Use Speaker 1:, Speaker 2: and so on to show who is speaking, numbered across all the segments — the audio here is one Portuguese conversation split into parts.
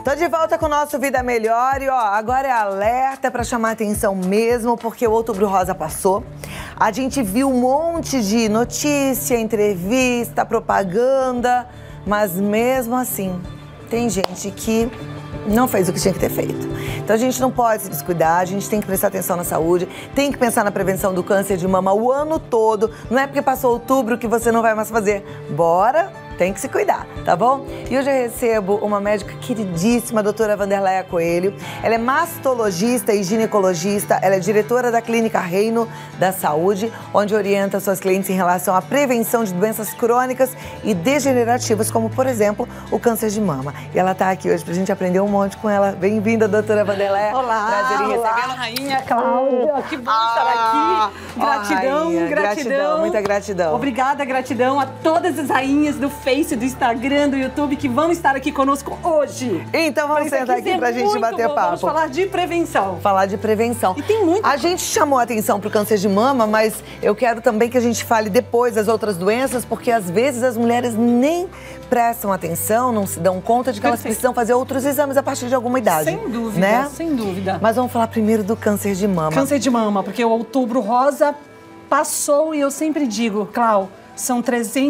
Speaker 1: Tô de volta com o nosso Vida Melhor e, ó, agora é alerta pra chamar atenção mesmo, porque o Outubro Rosa passou. A gente viu um monte de notícia, entrevista, propaganda, mas mesmo assim, tem gente que não fez o que tinha que ter feito. Então a gente não pode se descuidar, a gente tem que prestar atenção na saúde, tem que pensar na prevenção do câncer de mama o ano todo. Não é porque passou outubro que você não vai mais fazer. Bora! Tem que se cuidar, tá bom? E hoje eu recebo uma médica queridíssima, a doutora Wanderleia Coelho. Ela é mastologista e ginecologista, ela é diretora da Clínica Reino da Saúde, onde orienta suas clientes em relação à prevenção de doenças crônicas e degenerativas, como, por exemplo, o câncer de mama. E ela tá aqui hoje pra gente aprender um monte com ela. Bem-vinda, doutora Wanderleia.
Speaker 2: Olá,
Speaker 1: prazer em recebê-la.
Speaker 2: Olá, rainha Cláudia, que bom estar aqui. Gratidão,
Speaker 1: rainha,
Speaker 2: gratidão.
Speaker 1: Muita gratidão.
Speaker 2: Obrigada, gratidão a todas as rainhas do Face, do Instagram, do YouTube, que vão estar aqui conosco hoje.
Speaker 1: Então vamos sentar aqui pra gente bater papo.
Speaker 2: Vamos falar de prevenção.
Speaker 1: Falar de prevenção.
Speaker 2: E tem muito.
Speaker 1: A gente chamou a atenção pro câncer de mama, mas eu quero também que a gente fale depois das outras doenças, porque às vezes as mulheres nem prestam atenção, não se dão conta de que elas precisam fazer outros exames a partir de alguma idade.
Speaker 2: Sem dúvida,
Speaker 1: né?
Speaker 2: Sem dúvida.
Speaker 1: Mas vamos falar primeiro do câncer de mama.
Speaker 2: Câncer de mama, porque o Outubro Rosa passou e eu sempre digo, Clau, são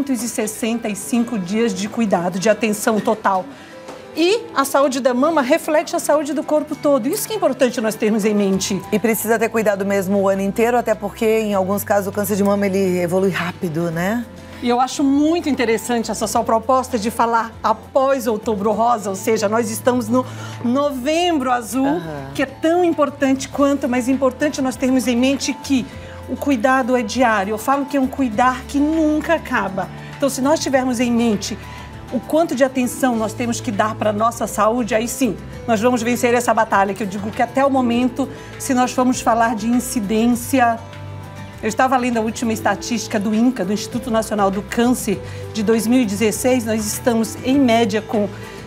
Speaker 2: 365 dias de cuidado, de atenção total. E a saúde da mama reflete a saúde do corpo todo. Isso que é importante nós termos em mente.
Speaker 1: E precisa ter cuidado mesmo o ano inteiro, até porque em alguns casos o câncer de mama ele evolui rápido, né?
Speaker 2: E eu acho muito interessante essa sua proposta de falar após Outubro Rosa, ou seja, nós estamos no Novembro Azul, que é tão importante quanto, mas importante nós termos em mente que o cuidado é diário. Eu falo que é um cuidar que nunca acaba. Então, se nós tivermos em mente o quanto de atenção nós temos que dar para a nossa saúde, aí sim, nós vamos vencer essa batalha, que eu digo que até o momento, se nós formos falar de incidência... Eu estava lendo a última estatística do INCA, do Instituto Nacional do Câncer, de 2016, nós estamos, em média, com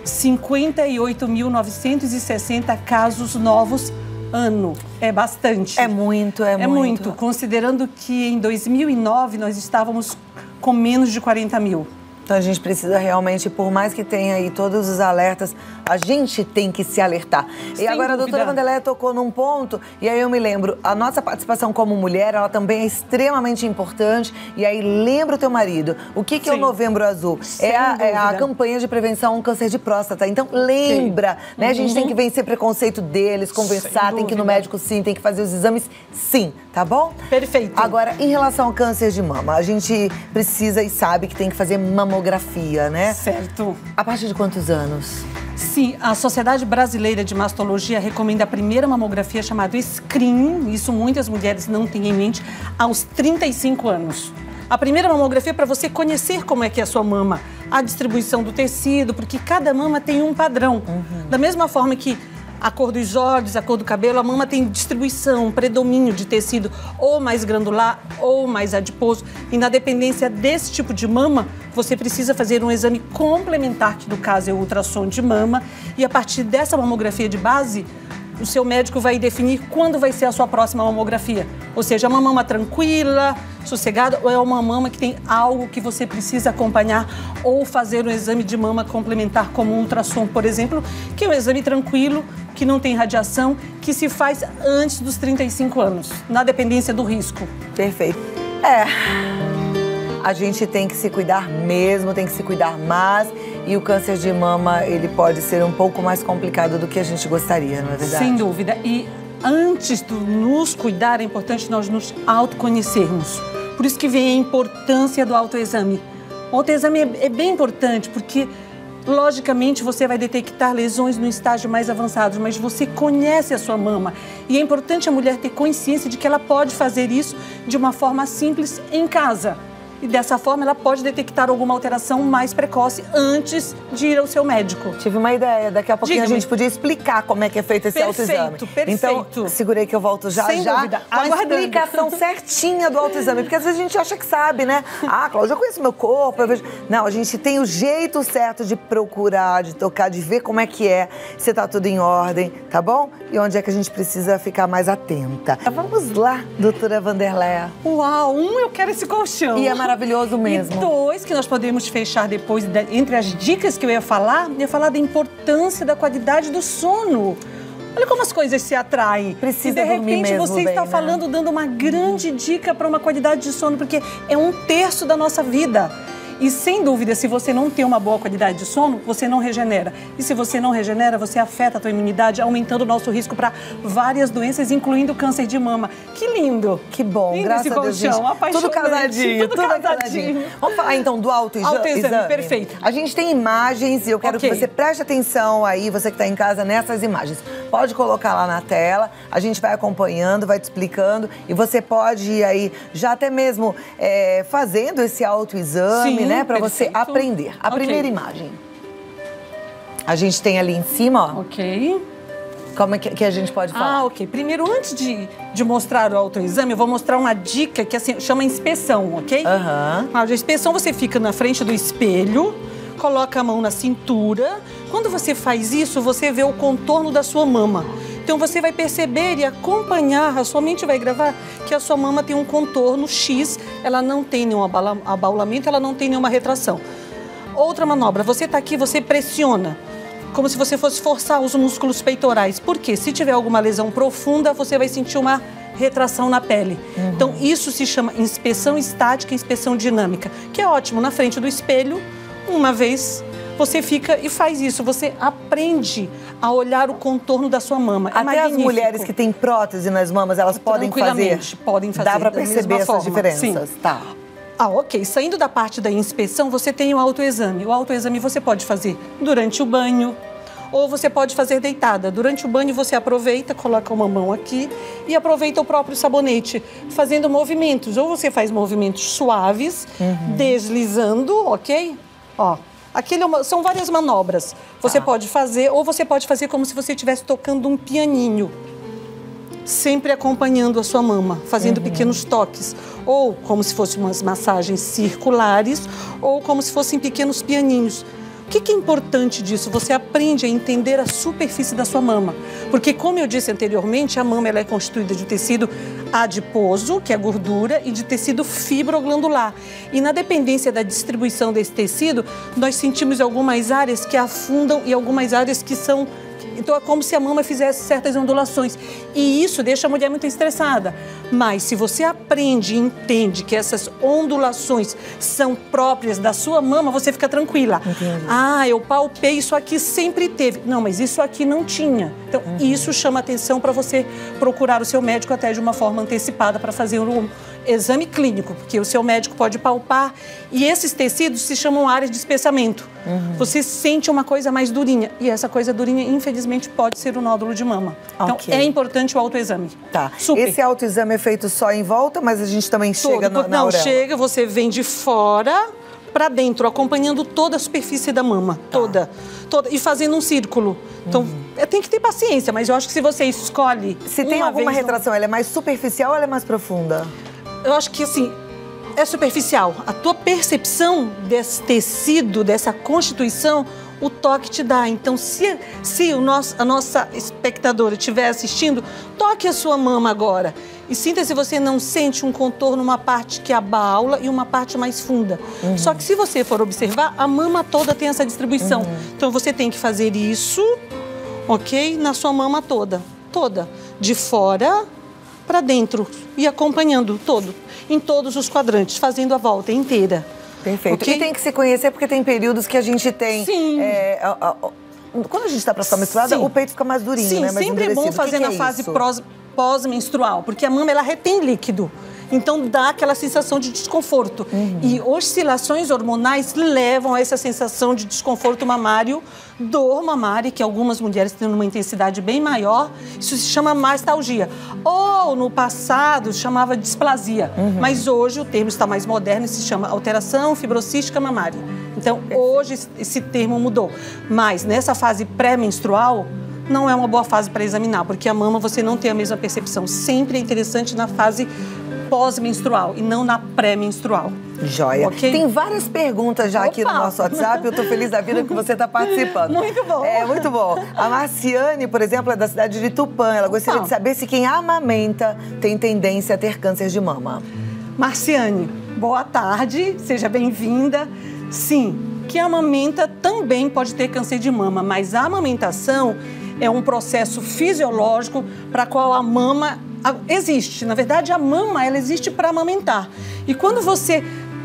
Speaker 2: 58.960 casos novos ano. É bastante.
Speaker 1: É muito, é muito.
Speaker 2: É muito, considerando que em 2009 nós estávamos com menos de 40 mil.
Speaker 1: Então a gente precisa realmente, por mais que tenha aí todos os alertas, a gente tem que se alertar.
Speaker 2: Sem
Speaker 1: e agora
Speaker 2: dúvida.
Speaker 1: A doutora Wanderleia tocou num ponto, e aí eu me lembro, a nossa participação como mulher, ela também é extremamente importante. E aí lembra o teu marido. O que é o Novembro Azul? É a campanha de prevenção ao câncer de próstata. Então lembra, né? A gente tem que vencer preconceito deles, conversar, tem que ir no médico sim, tem que fazer os exames sim, tá bom?
Speaker 2: Perfeito.
Speaker 1: Agora, em relação ao câncer de mama, a gente precisa e sabe que tem que fazer mamografia, né?
Speaker 2: Certo.
Speaker 1: A partir de quantos anos?
Speaker 2: Sim, a Sociedade Brasileira de Mastologia recomenda a primeira mamografia chamada screening, isso muitas mulheres não têm em mente, aos 35 anos. A primeira mamografia é para você conhecer como é que é a sua mama, a distribuição do tecido, porque cada mama tem um padrão. Da mesma forma que a cor dos olhos, a cor do cabelo, a mama tem distribuição, um predomínio de tecido ou mais granular ou mais adiposo. E na dependência desse tipo de mama, você precisa fazer um exame complementar, que no caso é o ultrassom de mama. E a partir dessa mamografia de base, o seu médico vai definir quando vai ser a sua próxima mamografia. Ou seja, uma mama tranquila, sossegada, ou é uma mama que tem algo que você precisa acompanhar ou fazer um exame de mama complementar, como um ultrassom, por exemplo, que é um exame tranquilo, que não tem radiação, que se faz antes dos 35 anos, na dependência do risco.
Speaker 1: Perfeito. A gente tem que se cuidar mesmo, tem que se cuidar mais. E o câncer de mama, ele pode ser um pouco mais complicado do que a gente gostaria, não é verdade?
Speaker 2: Sem dúvida. E antes de nos cuidar, é importante nós nos autoconhecermos. Por isso que vem a importância do autoexame. O autoexame é bem importante, porque, logicamente, você vai detectar lesões no estágio mais avançado, mas você conhece a sua mama. E é importante a mulher ter consciência de que ela pode fazer isso de uma forma simples em casa. E dessa forma ela pode detectar alguma alteração mais precoce antes de ir ao seu médico.
Speaker 1: Tive uma ideia, daqui a pouquinho a gente podia explicar como é que é feito esse autoexame.
Speaker 2: Perfeito.
Speaker 1: Então, segurei que eu volto já
Speaker 2: Sem dúvida.
Speaker 1: com a explicação certinha do autoexame. Porque às vezes a gente acha que sabe, né? Ah, Cláudia, eu conheço meu corpo, eu vejo... Não, a gente tem o jeito certo de procurar, de tocar, de ver como é que é, se tá tudo em ordem, tá bom? E onde é que a gente precisa ficar mais atenta. Vamos lá, doutora Wanderleia.
Speaker 2: Uau, eu quero esse colchão.
Speaker 1: E é maravilhoso mesmo.
Speaker 2: E 2, que nós podemos fechar depois, entre as dicas que eu ia falar da importância da qualidade do sono. Olha como as coisas se atraem.
Speaker 1: Precisa
Speaker 2: e de
Speaker 1: dormir
Speaker 2: repente
Speaker 1: mesmo
Speaker 2: você está
Speaker 1: bem,
Speaker 2: falando, dando uma grande dica para uma qualidade de sono, porque é 1/3 da nossa vida. E sem dúvida, se você não tem uma boa qualidade de sono, você não regenera. E se você não regenera, você afeta a tua imunidade, aumentando o nosso risco para várias doenças, incluindo câncer de mama. Que lindo!
Speaker 1: Que bom,
Speaker 2: lindo
Speaker 1: graças a Deus, gente. Tudo casadinho, tudo casadinho. Vamos falar então do autoexame?
Speaker 2: Perfeito.
Speaker 1: A gente tem imagens e eu quero que você preste atenção aí, você que está em casa, nessas imagens. Pode colocar lá na tela, a gente vai acompanhando, vai te explicando e você pode ir aí já até mesmo fazendo esse autoexame.
Speaker 2: Sim,
Speaker 1: né, para você aprender. A primeira imagem. A gente tem ali em cima, ó.
Speaker 2: Ok.
Speaker 1: Como é que a gente pode falar?
Speaker 2: Ok. Primeiro, antes de mostrar o autoexame, eu vou mostrar uma dica que assim, chama inspeção, ok? A inspeção, você fica na frente do espelho, coloca a mão na cintura. Quando você faz isso, você vê o contorno da sua mama. Então você vai perceber e acompanhar, a sua mente vai gravar que a sua mama tem um contorno X, ela não tem nenhum abaulamento, ela não tem nenhuma retração. Outra manobra, você está aqui, você pressiona, como se você fosse forçar os músculos peitorais. Por quê? Se tiver alguma lesão profunda, você vai sentir uma retração na pele. Então isso se chama inspeção estática e inspeção dinâmica, que é ótimo, na frente do espelho, uma vez. Você fica e faz isso, você aprende a olhar o contorno da sua mama.
Speaker 1: Até as mulheres que têm prótese nas mamas, elas podem fazer?
Speaker 2: Podem fazer.
Speaker 1: Dá para perceber essas diferenças?
Speaker 2: Sim. Tá. Ok. Saindo da parte da inspeção, você tem o autoexame. O autoexame você pode fazer durante o banho ou você pode fazer deitada. Durante o banho você aproveita, coloca uma mão aqui e aproveita o próprio sabonete, fazendo movimentos. Ou você faz movimentos suaves, deslizando, ok? Ó. São várias manobras. Você pode fazer, ou você pode fazer como se você estivesse tocando um pianinho. Sempre acompanhando a sua mama, fazendo pequenos toques. Ou como se fossem umas massagens circulares, ou como se fossem pequenos pianinhos. O que é importante disso? Você aprende a entender a superfície da sua mama. Porque, como eu disse anteriormente, a mama ela é constituída de tecido adiposo, que é gordura, e de tecido fibroglandular. E na dependência da distribuição desse tecido, nós sentimos algumas áreas que afundam e algumas áreas que são... Então, é como se a mama fizesse certas ondulações. E isso deixa a mulher muito estressada. Mas, se você aprende e entende que essas ondulações são próprias da sua mama, você fica tranquila. Entendi. Eu palpei, isso aqui sempre teve. Não, mas isso aqui não tinha. Então, isso chama atenção para você procurar o seu médico até de uma forma antecipada para fazer um exame clínico, porque o seu médico pode palpar e esses tecidos se chamam áreas de espessamento. Você sente uma coisa mais durinha e essa coisa durinha, infelizmente, pode ser o nódulo de mama. Então, é importante o autoexame.
Speaker 1: Tá. Super. Esse autoexame é feito só em volta, mas a gente também chega na auréola? Não,
Speaker 2: chega, você vem de fora para dentro, acompanhando toda a superfície da mama, toda, e fazendo um círculo. Então, tem que ter paciência, mas eu acho que se você escolhe...
Speaker 1: Se tem alguma retração, ela é mais superficial ou ela é mais profunda?
Speaker 2: Eu acho que, assim, é superficial. A tua percepção desse tecido, dessa constituição, o toque te dá. Então, se a nossa espectadora estiver assistindo, toque a sua mama agora. E sinta se você não sente um contorno, uma parte que abaula e uma parte mais funda. Só que se você for observar, a mama toda tem essa distribuição. Então, você tem que fazer isso, ok? Na sua mama toda. De fora para dentro e acompanhando em todos os quadrantes, fazendo a volta inteira.
Speaker 1: Perfeito. Okay? E tem que se conhecer porque tem períodos que a gente tem...
Speaker 2: Sim.
Speaker 1: Quando a gente está para ficar menstruada, o peito fica mais durinho, né? Mais
Speaker 2: sempre é bom fazer na fase pós-menstrual, porque a mama ela retém líquido. Então, dá aquela sensação de desconforto. E oscilações hormonais levam a essa sensação de desconforto mamário, dor mamária, que algumas mulheres têm uma intensidade bem maior. Isso se chama mastalgia. Ou, no passado, chamava displasia. Mas hoje o termo está mais moderno e se chama alteração fibrocística mamária. Então, hoje esse termo mudou. Mas, nessa fase pré-menstrual, não é uma boa fase para examinar, porque a mama você não tem a mesma percepção. Sempre é interessante na fase pós-menstrual e não na pré-menstrual.
Speaker 1: Joia. Okay? Tem várias perguntas já aqui no nosso WhatsApp. Eu tô feliz da vida que você está participando.
Speaker 2: Muito bom.
Speaker 1: É, muito bom. A Marciane, por exemplo, é da cidade de Tupã. Ela gostaria de saber se quem amamenta tem tendência a ter câncer de mama.
Speaker 2: Marciane, Boa tarde, seja bem-vinda. Sim, quem amamenta também pode ter câncer de mama, mas a amamentação é um processo fisiológico para qual a mama existe. Na verdade, a mama ela existe para amamentar. E quando você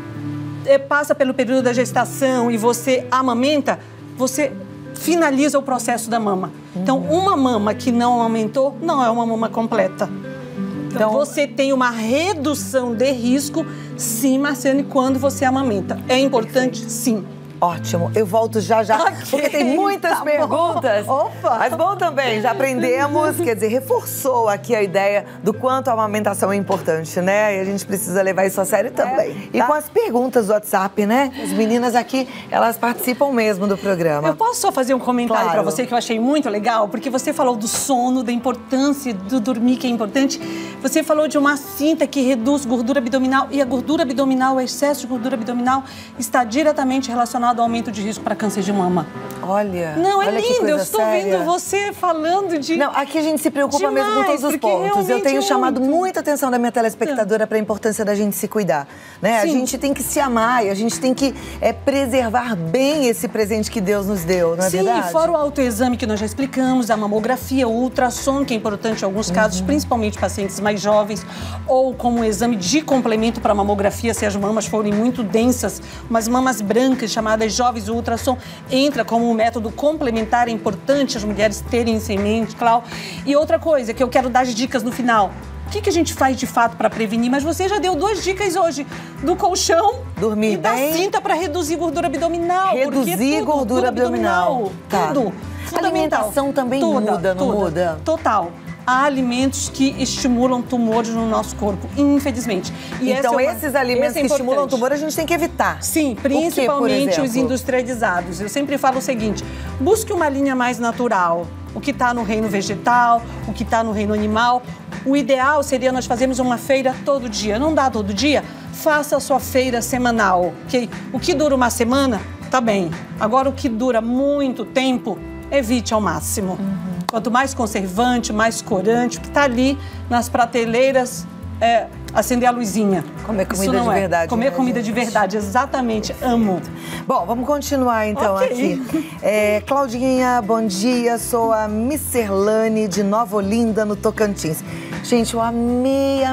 Speaker 2: passa pelo período da gestação e você amamenta, você finaliza o processo da mama. Então, uma mama que não amamentou não é uma mama completa. Então, você tem uma redução de risco, sim, Marciane, quando você amamenta. É importante, sim.
Speaker 1: Ótimo, eu volto já, porque tem muitas perguntas.
Speaker 2: Opa!
Speaker 1: Mas bom também, já aprendemos, quer dizer, reforçou aqui a ideia do quanto a amamentação é importante, né? E a gente precisa levar isso a sério também. E com as perguntas do WhatsApp, né? As meninas aqui, elas participam mesmo do programa.
Speaker 2: Eu posso só fazer um comentário
Speaker 1: Claro.
Speaker 2: para você que eu achei muito legal? Porque você falou do sono, da importância do dormir, que é importante. Você falou de uma cinta que reduz gordura abdominal. E a gordura abdominal, o excesso de gordura abdominal, está diretamente relacionado ao aumento de risco para câncer de mama.
Speaker 1: Olha,
Speaker 2: Não, é
Speaker 1: olha que
Speaker 2: lindo.
Speaker 1: coisa
Speaker 2: Eu estou
Speaker 1: séria.
Speaker 2: vendo você falando de...
Speaker 1: Não, aqui a gente se preocupa
Speaker 2: Demais,
Speaker 1: mesmo com todos os
Speaker 2: porque
Speaker 1: pontos. Eu
Speaker 2: realmente
Speaker 1: tenho
Speaker 2: é
Speaker 1: chamado
Speaker 2: muito.
Speaker 1: muita atenção da minha telespectadora para a importância da gente se cuidar, né? A
Speaker 2: Sim.
Speaker 1: gente tem que se amar e a gente tem que preservar bem esse presente que Deus nos deu, não é
Speaker 2: Sim,
Speaker 1: verdade?
Speaker 2: e fora o autoexame que nós já explicamos, a mamografia, o ultrassom, que é importante em alguns casos, principalmente pacientes mais jovens, ou como exame de complemento para a mamografia, se as mamas forem muito densas, umas mamas brancas, chamadas jovens, o ultrassom entra como um método complementar, é importante as mulheres terem isso em mente, claro. E outra coisa que eu quero dar de dicas no final. O que a gente faz de fato para prevenir? Mas você já deu 2 dicas hoje, do colchão
Speaker 1: Dormir
Speaker 2: e da
Speaker 1: bem.
Speaker 2: cinta para reduzir gordura abdominal. porque
Speaker 1: Reduzir
Speaker 2: tudo,
Speaker 1: gordura abdominal. Tá.
Speaker 2: Tudo.
Speaker 1: A alimentação também muda, não muda?
Speaker 2: Total. Há alimentos que estimulam tumores no nosso corpo, infelizmente. E
Speaker 1: Então,
Speaker 2: essa é
Speaker 1: esses alimentos que estimulam o tumor, a gente tem que evitar.
Speaker 2: Sim,
Speaker 1: por
Speaker 2: principalmente os
Speaker 1: exemplo?
Speaker 2: industrializados. Eu sempre falo o seguinte, busque uma linha mais natural. O que está no reino vegetal, o que está no reino animal. O ideal seria nós fazermos uma feira todo dia. Não dá todo dia? Faça a sua feira semanal, ok? O que dura uma semana, tá bem. Agora, o que dura muito tempo, evite ao máximo. Quanto mais conservante, mais corante, o que está ali nas prateleiras, acender a luzinha.
Speaker 1: Comer
Speaker 2: Isso
Speaker 1: comida
Speaker 2: não
Speaker 1: de
Speaker 2: é.
Speaker 1: verdade,
Speaker 2: Comer
Speaker 1: né,
Speaker 2: comida de
Speaker 1: gente?
Speaker 2: verdade, exatamente. Amo.
Speaker 1: Bom, vamos continuar então
Speaker 2: Ok.
Speaker 1: aqui. Claudinha, bom dia. Sou a Misserlane de Nova Olinda, no Tocantins. Gente, eu amei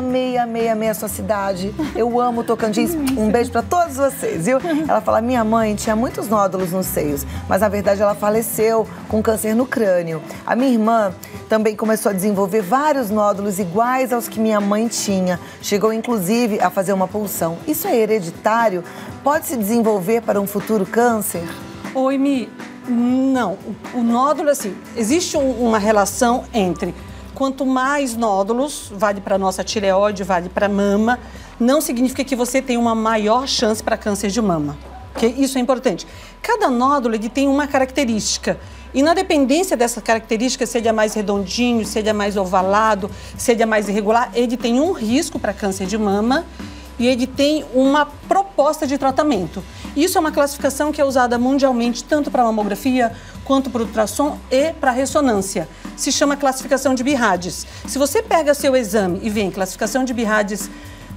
Speaker 1: a sua cidade. Eu amo o Tocantins. Um beijo pra todos vocês, viu? Ela fala, minha mãe tinha muitos nódulos nos seios, mas na verdade ela faleceu com câncer no crânio. A minha irmã também começou a desenvolver vários nódulos iguais aos que minha mãe tinha. Chegou, inclusive, a fazer uma punção. Isso é hereditário? Pode se desenvolver para um futuro câncer?
Speaker 2: Oi, Mi. Não. O nódulo, assim, existe uma relação entre quanto mais nódulos, vale para a nossa tireoide, vale para a mama, não significa que você tem uma maior chance para câncer de mama. Okay? Isso é importante. Cada nódulo ele tem uma característica. E na dependência dessa característica, se ele é mais redondinho, se ele é mais ovalado, se ele é mais irregular, ele tem um risco para câncer de mama e ele tem uma proposta de tratamento. Isso é uma classificação que é usada mundialmente, tanto para mamografia, quanto para ultrassom e para ressonância. Se chama classificação de BIRADS. Se você pega seu exame e vem classificação de BIRADS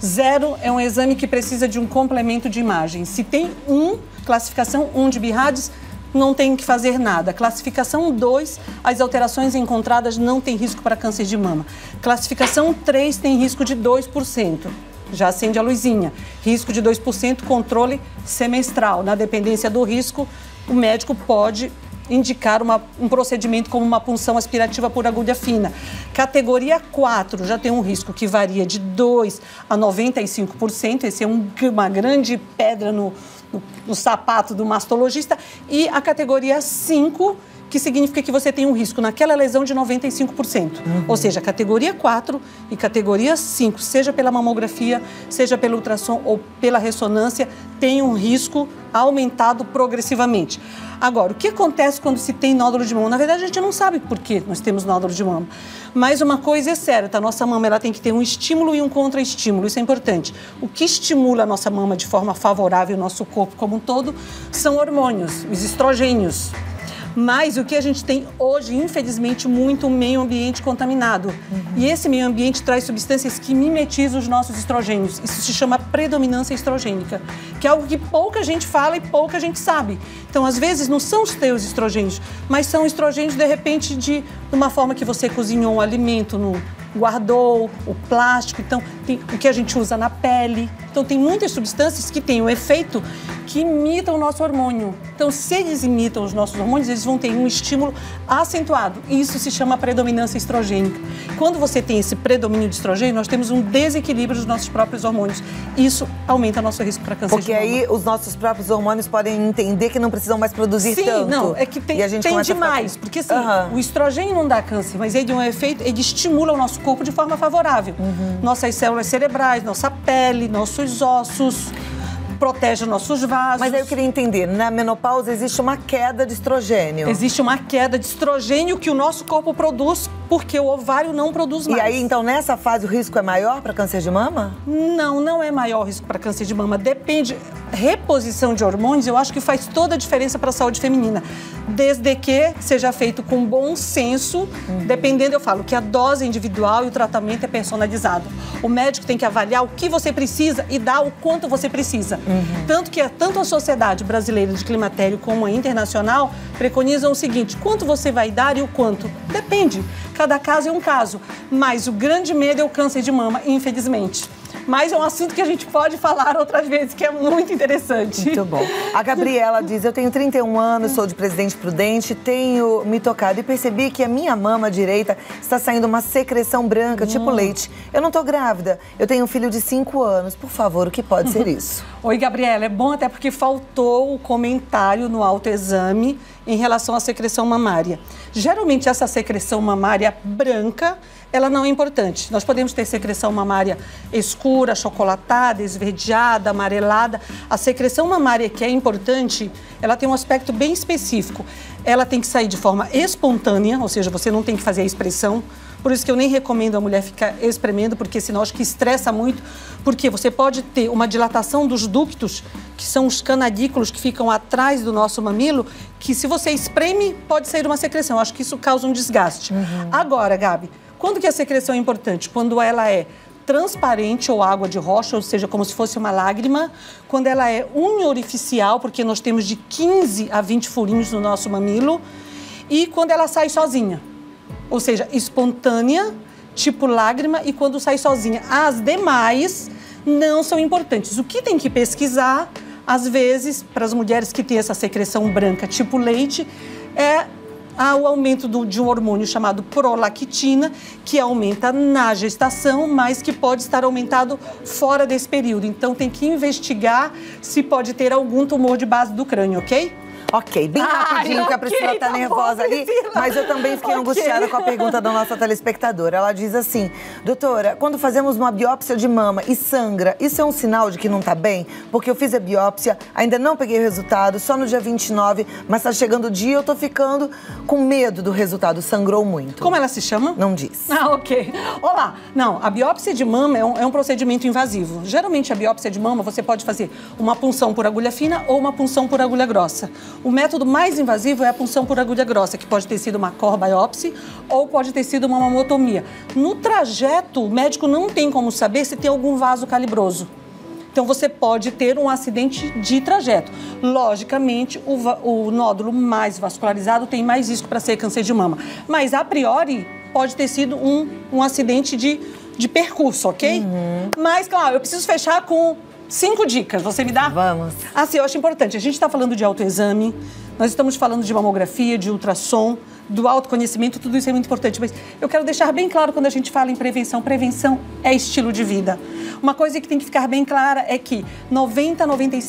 Speaker 2: 0, é um exame que precisa de um complemento de imagem. Se tem classificação 1 de BIRADS, não tem que fazer nada. Classificação 2, as alterações encontradas não têm risco para câncer de mama. Classificação 3 tem risco de 2%. Já acende a luzinha. Risco de 2%, controle semestral. Na dependência do risco, o médico pode indicar um procedimento como uma punção aspirativa por agulha fina. Categoria 4 já tem um risco que varia de 2% a 95%. Esse é uma grande pedra no sapato do mastologista. E a categoria 5, que significa que você tem um risco naquela lesão de 95%. Ou seja, categoria 4 e categoria 5, seja pela mamografia, seja pelo ultrassom ou pela ressonância, tem um risco aumentado progressivamente. Agora, o que acontece quando se tem nódulo de mama? Na verdade, a gente não sabe por que nós temos nódulo de mama. Mas uma coisa é certa, a nossa mama ela tem que ter um estímulo e um contra-estímulo, isso é importante. O que estimula a nossa mama de forma favorável, o nosso corpo como um todo, são hormônios, os estrogênios. Mas o que a gente tem hoje, infelizmente, muito meio ambiente contaminado. E esse meio ambiente traz substâncias que mimetizam os nossos estrogênios. Isso se chama predominância estrogênica, que é algo que pouca gente fala e pouca gente sabe. Então, às vezes, não são os teus estrogênios, mas são estrogênios, de repente, de uma forma que você cozinhou um alimento, guardou, o plástico, então tem o que a gente usa na pele. Então tem muitas substâncias que têm um efeito que imitam o nosso hormônio. Então, se eles imitam os nossos hormônios, eles vão ter um estímulo acentuado. Isso se chama predominância estrogênica. Quando você tem esse predomínio de estrogênio, nós temos um desequilíbrio dos nossos próprios hormônios. Isso aumenta nosso risco para câncer de mama.
Speaker 1: Porque aí os nossos próprios hormônios podem entender que não precisam mais produzir tanto.
Speaker 2: Sim, não, é que tem demais. Porque assim, o estrogênio não dá câncer, mas ele é um efeito, ele estimula o nosso corpo de forma favorável. Nossas células cerebrais, nossa pele, nossos ossos, protege os nossos vasos.
Speaker 1: Mas aí eu queria entender, na menopausa existe uma queda de estrogênio.
Speaker 2: Existe uma queda de estrogênio que o nosso corpo produz porque o ovário não produz mais.
Speaker 1: E aí, então, nessa fase, o risco é maior para câncer de mama?
Speaker 2: Não, não é maior o risco para câncer de mama. Depende. Reposição de hormônios, eu acho que faz toda a diferença para a saúde feminina. Desde que seja feito com bom senso, dependendo, eu falo, que a dose é individual e o tratamento é personalizado. O médico tem que avaliar o que você precisa e dar o quanto você precisa. Tanto que tanto a Sociedade Brasileira de Climatério como a Internacional preconizam o seguinte: quanto você vai dar e o quanto? Depende. Cada caso é um caso. Mas o grande medo é o câncer de mama, infelizmente. Mas é um assunto que a gente pode falar outras vezes, que é muito interessante.
Speaker 1: Muito bom. A Gabriela diz, eu tenho 31 anos, sou de Presidente Prudente, tenho me tocado e percebi que a minha mama direita está saindo uma secreção branca, tipo leite. Eu não tô grávida, eu tenho um filho de 5 anos. Por favor, o que pode ser isso?
Speaker 2: Oi, Gabriela, é bom até porque faltou o comentário no autoexame em relação à secreção mamária. Geralmente essa secreção mamária branca, ela não é importante. Nós podemos ter secreção mamária escura, chocolatada, esverdeada, amarelada. A secreção mamária que é importante, ela tem um aspecto bem específico. Ela tem que sair de forma espontânea, ou seja, você não tem que fazer a expressão. Por isso que eu nem recomendo a mulher ficar espremendo, porque senão acho que estressa muito. Porque você pode ter uma dilatação dos ductos, que são os canadículos que ficam atrás do nosso mamilo, que se você espreme, pode sair uma secreção. Acho que isso causa um desgaste. Agora, Gabi, quando que a secreção é importante? Quando ela é transparente ou água de rocha, ou seja, como se fosse uma lágrima. Quando ela é uniorificial, porque nós temos de 15 a 20 furinhos no nosso mamilo. E quando ela sai sozinha. Ou seja, espontânea, tipo lágrima, e quando sai sozinha. As demais não são importantes. O que tem que pesquisar, às vezes, para as mulheres que têm essa secreção branca, tipo leite, é o aumento de um hormônio chamado prolactina, que aumenta na gestação, mas que pode estar aumentado fora desse período. Então, tem que investigar se pode ter algum tumor de base do crânio, ok?
Speaker 1: Ok, bem rapidinho, que a Priscila tá nervosa ali, mas eu também fiquei angustiada com a pergunta da nossa telespectadora. Ela diz assim, doutora, quando fazemos uma biópsia de mama e sangra, isso é um sinal de que não tá bem? Porque eu fiz a biópsia, ainda não peguei o resultado, só no dia 29, mas tá chegando o dia e eu tô ficando com medo do resultado, sangrou muito.
Speaker 2: Como ela se chama?
Speaker 1: Não diz.
Speaker 2: Ok. Olá. Não, a biópsia de mama é um procedimento invasivo. Geralmente a biópsia de mama você pode fazer uma punção por agulha fina ou uma punção por agulha grossa. O método mais invasivo é a punção por agulha grossa, que pode ter sido uma core biopsy ou pode ter sido uma mamotomia. No trajeto, o médico não tem como saber se tem algum vaso calibroso. Então, você pode ter um acidente de trajeto. Logicamente, o nódulo mais vascularizado tem mais risco para ser câncer de mama. Mas, a priori, pode ter sido um acidente de percurso, ok? Mas, claro, eu preciso fechar com 5 dicas, você me dá?
Speaker 1: Vamos.
Speaker 2: Assim, eu acho importante. A gente está falando de autoexame, nós estamos falando de mamografia, de ultrassom, do autoconhecimento, tudo isso é muito importante. Mas eu quero deixar bem claro quando a gente fala em prevenção. Prevenção é estilo de vida. Uma coisa que tem que ficar bem clara é que 90 a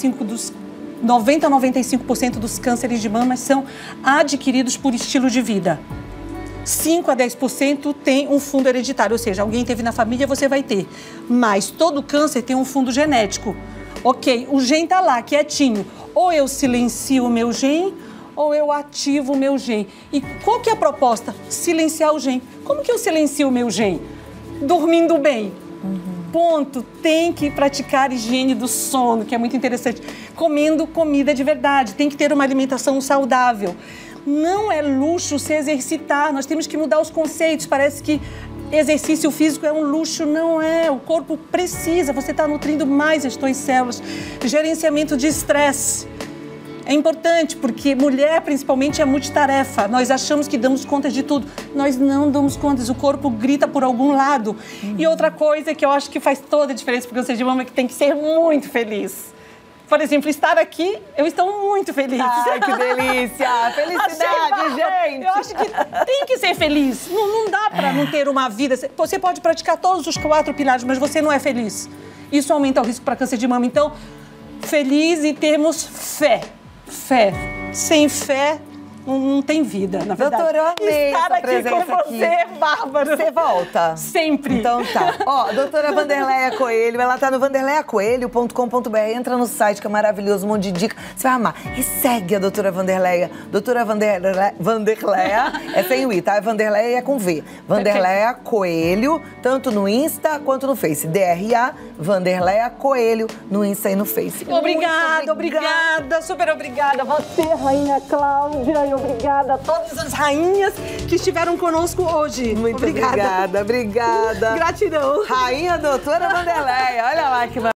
Speaker 2: 95% dos cânceres de mama são adquiridos por estilo de vida. 5 a 10% tem um fundo hereditário, ou seja, alguém teve na família, você vai ter. Mas todo câncer tem um fundo genético. Ok, o gene tá lá, quietinho. Ou eu silencio o meu gene, ou eu ativo o meu gene. E qual que é a proposta? Silenciar o gene. Como que eu silencio o meu gene? Dormindo bem. Ponto. Tem que praticar higiene do sono, que é muito interessante. Comendo comida de verdade. Tem que ter uma alimentação saudável. Não é luxo se exercitar, nós temos que mudar os conceitos. Parece que exercício físico é um luxo, não é. O corpo precisa, você está nutrindo mais as suas células. Gerenciamento de estresse. É importante porque mulher, principalmente, é multitarefa. Nós achamos que damos conta de tudo. Nós não damos conta, o corpo grita por algum lado. E outra coisa que eu acho que faz toda a diferença para o câncer de mama é que tem que ser muito feliz. Por exemplo, estar aqui, eu estou muito feliz.
Speaker 1: Ai, que delícia! Felicidade, gente!
Speaker 2: Eu acho que tem que ser feliz. Não dá para não ter uma vida. Você pode praticar todos os 4 pilares, mas você não é feliz. Isso aumenta o risco para câncer de mama. Então, feliz e termos fé. Fé. Sem fé, não tem vida, na verdade.
Speaker 1: Doutora, eu amei
Speaker 2: estar aqui com você, Bárbara.
Speaker 1: Você volta?
Speaker 2: Sempre.
Speaker 1: Então tá. Ó, doutora Wanderleia Coelho, ela tá no wanderleiacoelho.com.br. Entra no site, que é maravilhoso, um monte de dica. Você vai amar. E segue a doutora Wanderleia. Doutora Wanderleia é sem o I, tá? É Wanderleia e é com V. Wanderleia Coelho, tanto no Insta quanto no Face. DRA, Wanderleia Coelho, no Insta e no Face.
Speaker 2: Obrigada, super obrigada. Você, Rainha Cláudia, e obrigada a todas as rainhas que estiveram conosco hoje.
Speaker 1: Muito obrigada.
Speaker 2: Gratidão.
Speaker 1: Rainha doutora Wanderleia, olha lá que